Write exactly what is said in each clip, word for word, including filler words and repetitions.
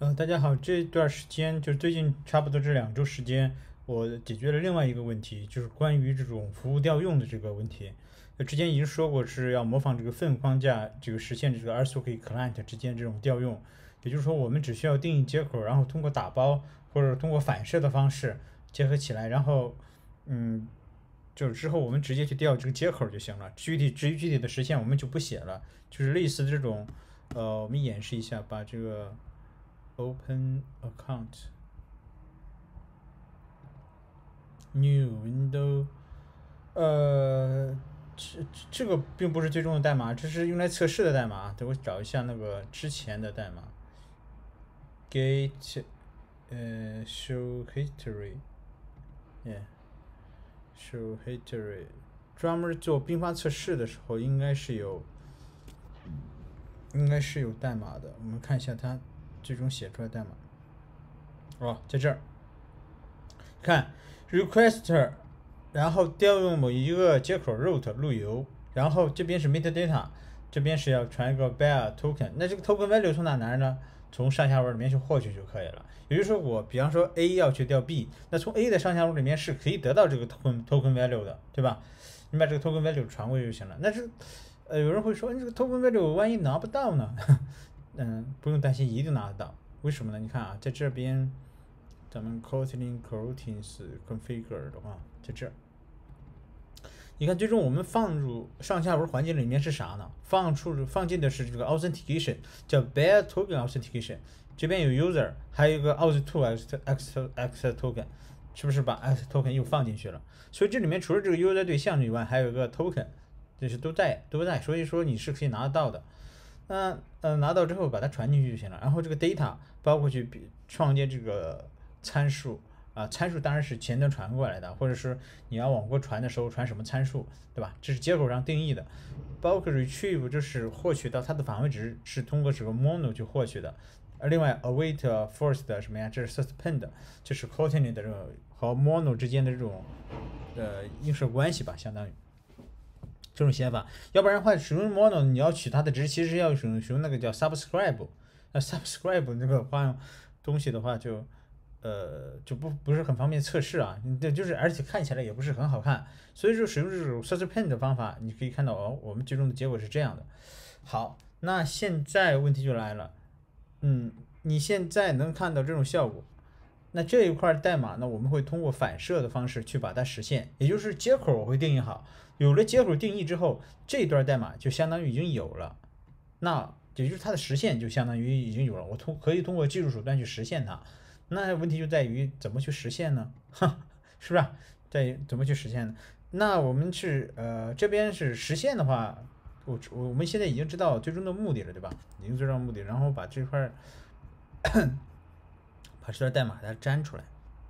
呃，大家好，这段时间就是最近差不多这两周时间，我解决了另外一个问题，就是关于这种服务调用的这个问题。呃，之前已经说过是要模仿这个 Fin 框架，这个实现这个 R S O K client 之间这种调用。也就是说，我们只需要定义接口，然后通过打包或者通过反射的方式结合起来，然后嗯，就是之后我们直接去调这个接口就行了。具体至于具体的实现，我们就不写了，就是类似这种，呃，我们演示一下，把这个。Open account new window，呃，这这个并不是最终的代码，这是用来测试的代码。等我找一下那个之前的代码，get 呃 show history，yeah，show history，专门做并发测试的时候应该是有应该是有代码的。我们看一下它最终写出来的代码。哦，在这儿，看 requester，然后调用某一个接口 route 路由，然后这边是 metadata，这边是要传一个 bear token。那这个 token value 从哪来呢？从上下文里面去获取就可以了。也就是说，我比方说 A 要去调 B，那从 A 的上下文里面是可以得到这个 token token value 的，对吧？你把这个 token value 传过去就行了。那这呃，有人会说，你这个 token value 万一拿不到呢？嗯，不用担心，一定拿得到。为什么呢？你看啊，在这边咱们 Kotlin Coroutines configure 的话，在这儿，你看最终我们放入上下文环境里面是啥呢？放出放进的是这个 authentication，叫 bear token authentication。这边有 user，还有一个 auth two x x x token，是不是把 x token 又放进去了？所以这里面除了这个 user 对象以外，还有一个 token，这是都在都在，所以说你是可以拿得到的。那呃拿到之后把它传进去就行了。然后这个 data 包括去创建这个参数啊，参数当然是前端传过来的，或者是你要往过传的时候传什么参数，对吧？这是接口上定义的。包括 retrieve 就是获取到它的返回值是通过这个 mono 去获取的。而另外 await forced 什么呀？这是 suspend，这是 Kotlin 的这种和 mono 之间的这种呃映射关系吧，相当于。这种写法，要不然的话，使用 mono 你要取它的值，其实要使用使用那个叫 subscribe，那 subscribe 那个话东西的话就，呃就不不是很方便测试啊，对，就是而且看起来也不是很好看，所以说使用这种 suspend 的方法，你可以看到哦，我们最终的结果是这样的。好，那现在问题就来了，嗯，你现在能看到这种效果，那这一块代码呢，我们会通过反射的方式去把它实现，也就是接口我会定义好，有了接口定义之后，这段代码就相当于已经有了，那也就是它的实现就相当于已经有了，我通可以通过技术手段去实现它。那问题就在于怎么去实现呢？哈，是不是？在于怎么去实现呢？那我们是呃这边是实现的话，我我们现在已经知道最终的目的了，对吧？已经知道目的，然后把这块把这段代码它粘出来。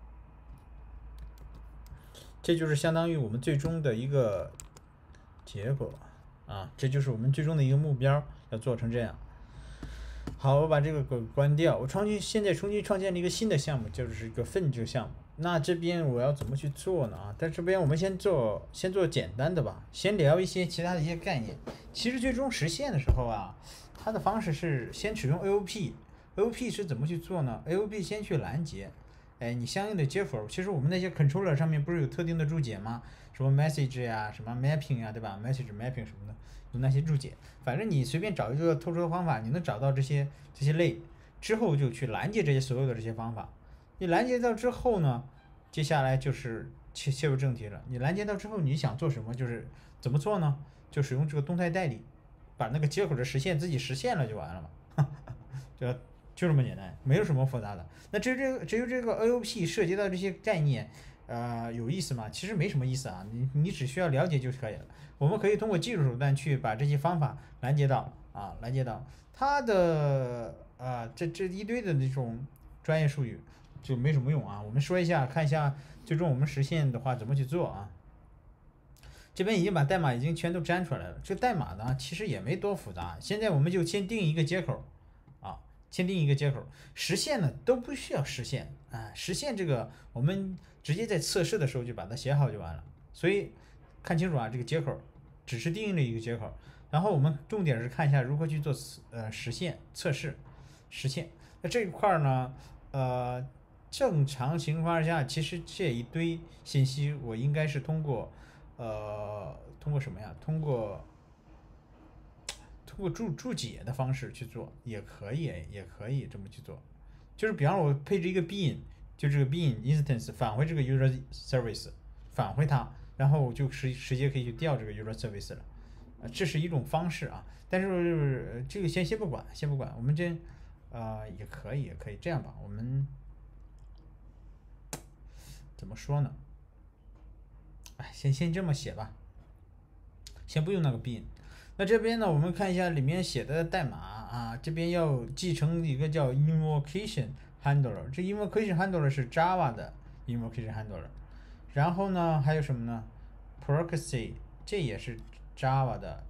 这就是相当于我们最终的一个结果啊，这就是我们最终的一个目标，要做成这样。好，我把这个给关掉，我重新现在重新创建了一个新的项目，就是一个奋这个项目。那这边我要怎么去做呢？啊，在这边我们先做先做简单的吧，先聊一些其他的一些概念。其实最终实现的时候啊，它的方式是先使用 A O P，A O P 是怎么去做呢？A O P 先去拦截，哎，你相应的接口，其实我们那些 controller 上面不是有特定的注解吗？什么 message 呀，什么 mapping 呀，对吧？message mapping 什么的，有那些注解。反正你随便找一个特殊的方法，你能找到这些这些类，之后就去拦截这些所有的这些方法。你拦截到之后呢，接下来就是切切入正题了。你拦截到之后，你想做什么？就是怎么做呢？就使用这个动态代理，把那个接口的实现自己实现了就完了嘛。就就这么简单，没有什么复杂的。那至于这个至于这个 A O P 涉及到这些概念，呃，有意思吗？其实没什么意思啊，你你只需要了解就可以了。我们可以通过技术手段去把这些方法拦截到啊，拦截到它的啊，这这一堆的那种专业术语就没什么用啊。我们说一下，看一下最终我们实现的话怎么去做啊。这边已经把代码已经全都粘出来了，这个代码呢其实也没多复杂。现在我们就先定一个接口啊，先定一个接口，实现呢都不需要实现啊，实现这个我们直接在测试的时候就把它写好就完了。所以看清楚啊，这个接口只是定义了一个接口，然后我们重点是看一下如何去做呃实现测试实现。 那这一块儿呢，呃，正常情况下，其实这一堆信息我应该是通过，呃，通过什么呀？通过通过注注解的方式去做，也可以，也可以这么去做。就是比方说我配置一个 bean，就这个 bean instance 返回这个 user service，返回它，然后我就直直接可以去调这个 user service 了。啊，这是一种方式啊。但是、呃这个先先不管，先不管，我们这呃也可以，也可以这样吧。我们怎么说呢？哎，先先这么写吧，先不用那个 bean。那这边呢，我们看一下里面写的代码啊，这边要继承一个叫 invocation handler，这 invocation handler 是 Java 的 invocation handler。然后呢，还有什么呢 ？proxy 这也是 Java 的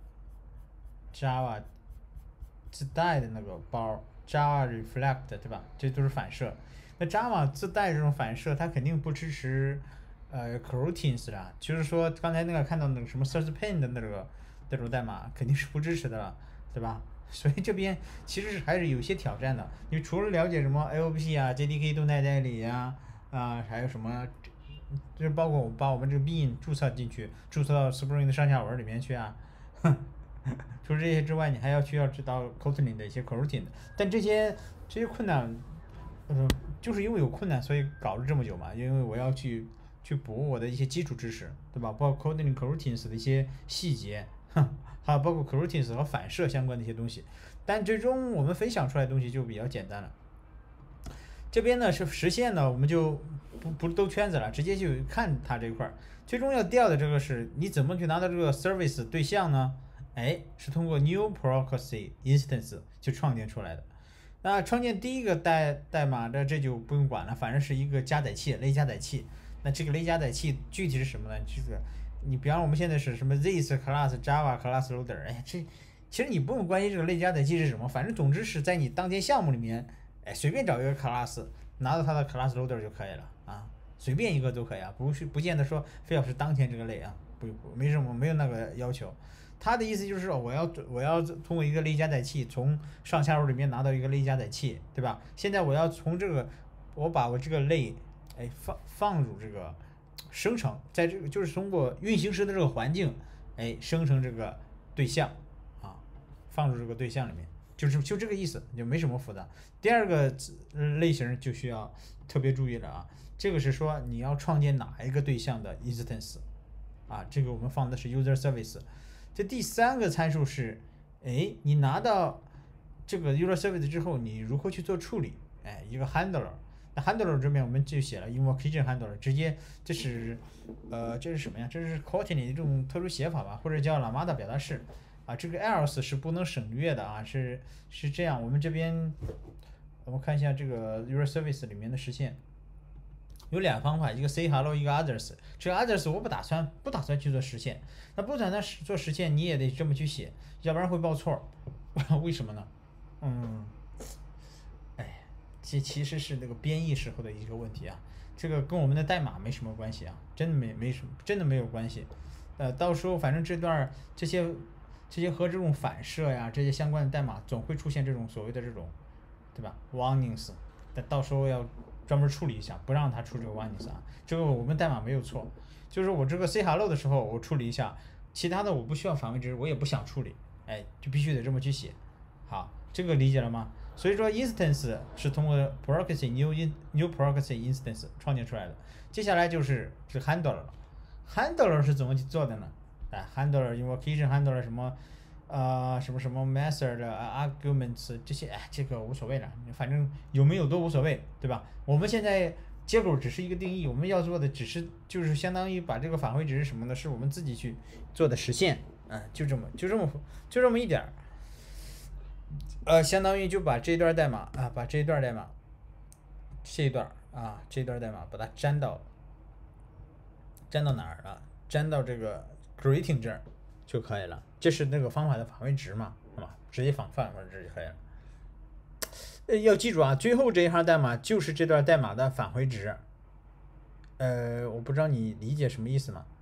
Java 自带的那个包 Java Reflect 对吧？这都是反射。那 Java 自带这种反射，它肯定不支持呃 coroutines 啦，就是说刚才那个看到那个什么 SourcePaint 的那个那种代码肯定是不支持的了，对吧？所以这边其实是还是有些挑战的。你除了了解什么 L P 啊、J D K 动态代理呀、啊，啊，还有什么，就是包括我把我们这个 bean 注册进去，注册到 Spring 的上下文里面去啊。除了这些之外，你还要需要知道 Kotlin 的一些 coroutine 的，但这些这些困难，嗯，就是因为有困难，所以搞了这么久嘛。因为我要去去补我的一些基础知识，对吧？包括 Kotlin coroutines 的一些细节，哼，还有包括 coroutines 和反射相关的一些东西。但最终我们分享出来的东西就比较简单了。这边呢是实现呢，我们就不不兜圈子了，直接去看它这一块儿。最终要调的这个是你怎么去拿到这个 service 对象呢？哎，是通过 new proxy instance 去创建出来的。那创建第一个代代码的这就不用管了，反正是一个加载器，类加载器。那这个类加载器具体是什么呢？就是你比方我们现在是什么 this class Java class loader，哎，这其实你不用关心这个类加载器是什么，反正总之是在你当前项目里面，哎，随便找一个 class，拿到它的 class loader 就可以了啊，随便一个都可以啊，不是不见得说非要是当前这个类啊，不没什么没有那个要求。他的意思就是说，我要我要通过一个类加载器从上下文里面拿到一个类加载器，对吧？现在我要从这个，我把我这个类，哎放放入这个生成，在这个就是通过运行时的这个环境，哎生成这个对象啊，放入这个对象里面，就是就这个意思，就没什么复杂。第二个类型就需要特别注意了啊，这个是说你要创建哪一个对象的 instance 啊，这个我们放的是 user service。这第三个参数是，哎，你拿到这个 user service 之后，你如何去做处理？哎，一个 handler， 那 handler 这边我们就写了 invocation handler， 直接这是，呃，这是什么呀？这是 Kotlin 的这种特殊写法吧，或者叫 Lambda 表达式啊。这个 else 是不能省略的啊，是是这样。我们这边我们看一下这个 user service 里面的实现。有俩方法，一个 say hello， 一个 others。这个 others 我不打算不打算去做实现，那不打算做实现你也得这么去写，要不然会报错。为什么呢？嗯，哎，这其实是那个编译时候的一个问题啊，这个跟我们的代码没什么关系啊，真的没没什么，真的没有关系。呃，到时候反正这段这些这些和这种反射呀这些相关的代码总会出现这种所谓的这种，对吧 warnings， 但到时候要专门处理一下，不让它出这个 warnings 啊。这个我们代码没有错，就是我这个 say hello 的时候我处理一下，其他的我不需要返回值，我也不想处理，哎，就必须得这么去写。好，这个理解了吗？所以说 instance 是通过 proxy new in new proxy instance 创建出来的。接下来就是是 handler 了。handler 是怎么去做的呢？哎 handler invocation handler 什么呃什么什么 method arguments 这些，哎，这个无所谓了，反正有没有都无所谓，对吧？我们现在接口只是一个定义，我们要做的只是就是相当于把这个返回值什么的，是我们自己去做的实现，嗯，就这么就这么就这么一点儿。呃，相当于就把这段代码啊，把这段代码，这一段啊，这段代码把它粘到，粘到哪儿了？粘到这个 greeting 这儿就可以了。这是那个方法的返回值嘛，是吧？直接返返回值就可以了。呃，要记住啊，最后这一行代码就是这段代码的返回值。呃，我不知道你理解什么意思吗？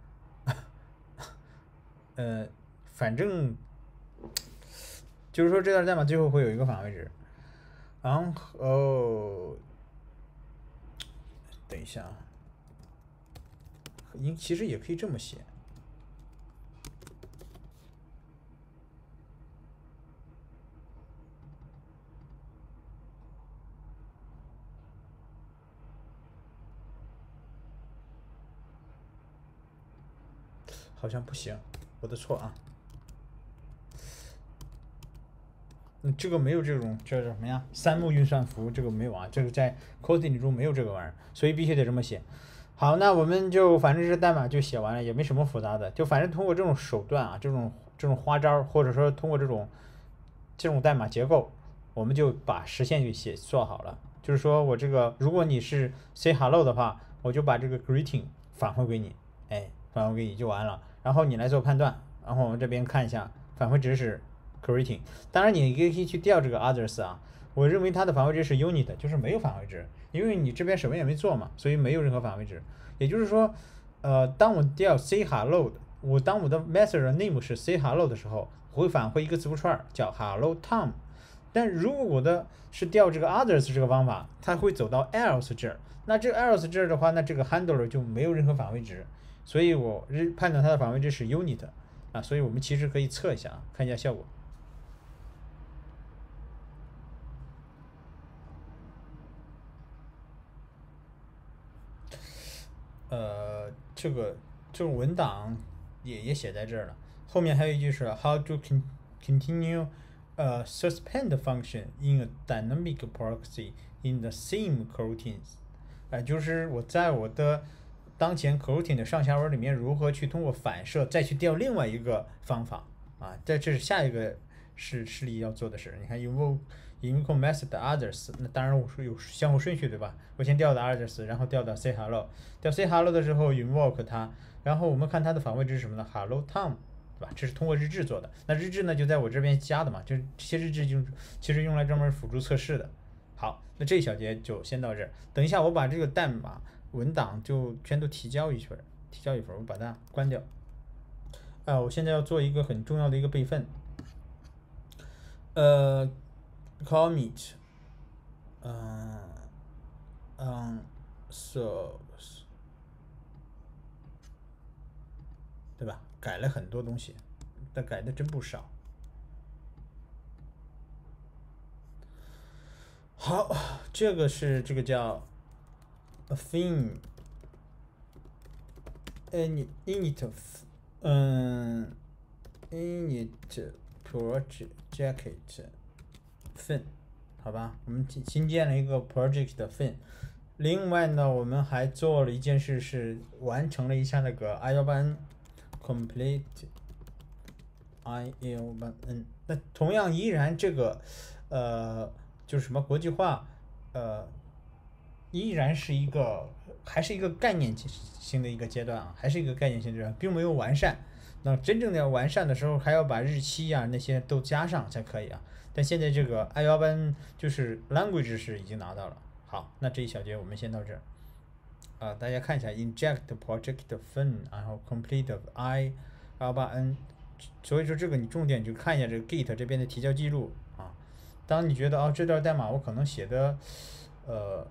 呃，反正就是说这段代码最后会有一个返回值。 然后等一下啊，应其实也可以这么写。好像不行，我的错啊。嗯，这个没有这种这叫什么呀？三目运算符这个没有啊，这个在 coding 中没有这个玩意儿，所以必须得这么写。好，那我们就反正这代码就写完了，也没什么复杂的，就反正通过这种手段啊，这种这种花招，或者说通过这种这种代码结构，我们就把实现就写做好了。就是说我这个，如果你是 say hello 的话，我就把这个 greeting 返回给你，哎，返回给你就完了。然后你来做判断，然后我们这边看一下返回值是 greeting。当然你也可以去调这个 others 啊，我认为它的返回值是 unit，就是没有返回值，因为你这边什么也没做嘛，所以没有任何返回值。也就是说，呃，当我调 say hello 的，我当我的 method 的 name 是 say hello 的时候，我会返回一个字符串叫 hello Tom。但如果我的是调这个 others 这个方法，它会走到 else 这儿，那这个 else 这儿的话，那这个 handler 就没有任何返回值，所以我判断它的返回值是 unit 啊，所以我们其实可以测一下啊，看一下效果。呃，这个这种文档也也写在这儿了，后面还有一句是 how to con continue 呃 suspend function in a dynamic proxy in the same coroutines，呃，就是我在我的当前 coroutine 的上下文里面如何去通过反射再去调另外一个方法啊，这这是下一个是示例要做的事。你看 invoke invoke method others， 那当然我说有相互顺序对吧？我先调到 others， 然后调到 say hello， 调 say hello 的时候 invoke 它，然后我们看它的返回值是什么呢 ？hello Tom， 对吧？这是通过日志做的。那日志呢就在我这边加的嘛，就是这些日志就其实用来专门辅助测试的。好，那这一小节就先到这儿。等一下我把这个代码文档就全都提交一份，提交一份，我把它关掉。啊，我现在要做一个很重要的一个备份。呃 ，commit， 嗯嗯 source， 对吧？改了很多东西，但改的真不少。好，这个是这个叫 a theme init init 嗯 init project fin， 好吧，我们新建了一个 project fin。另外呢，我们还做了一件事，是完成了一下那个 i 一八 n complete i 一八 n。那同样依然这个呃就是什么国际化呃依然是一个还是一个概念性的一个阶段啊，还是一个概念性阶段，并没有完善。那真正的要完善的时候，还要把日期啊那些都加上才可以啊。但现在这个 i 一八 n 就是 language 是已经拿到了。好，那这一小节我们先到这儿啊，大家看一下 inject project fin， 然后 complete i 一八 n。所以说这个你重点就看一下这个 git 这边的提交记录啊。当你觉得哦这段代码我可能写的呃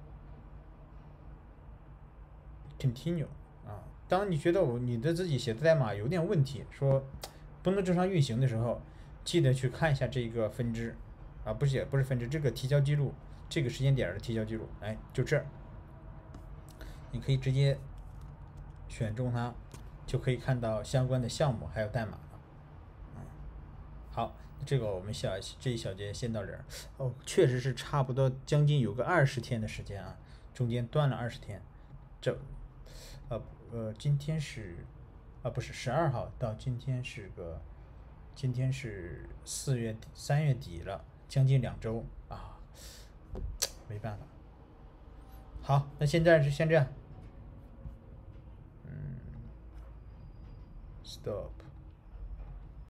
continue 啊，当你觉得我你的自己写的代码有点问题，说不能正常运行的时候，记得去看一下这个分支啊，不是不是分支，这个提交记录，这个时间点的提交记录，哎，就这儿，你可以直接选中它，就可以看到相关的项目还有代码。嗯，好，这个我们小这一小节先到这儿。哦，确实是差不多将近有个二十天的时间啊，中间断了二十天。这，呃呃，今天是啊不是十二号到今天是个，今天是四月底三月底了，将近两周啊，没办法。好，那现在就先这样。嗯，stop。